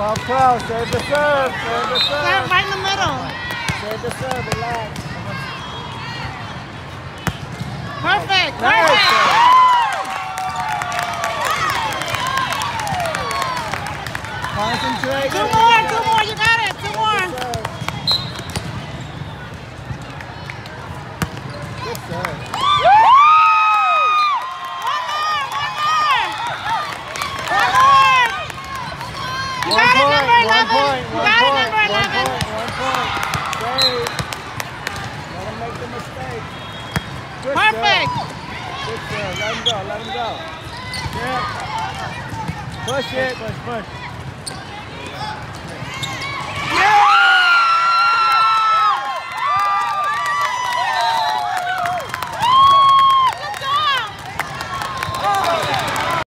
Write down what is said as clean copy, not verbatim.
12-12. Save the serve. Save the serve. Serve right in the middle. Save the serve. Relax. Perfect. Nice. Perfect. Concentrate. Two more. Two more. You got it. Two more. Good serve. You got it, number 11. You got it, number 11. 1 point. Save. Let him make the mistake. Good Perfect. serve. Good serve. Let him go. Let him go. Yeah. Push it. Push. Yeah!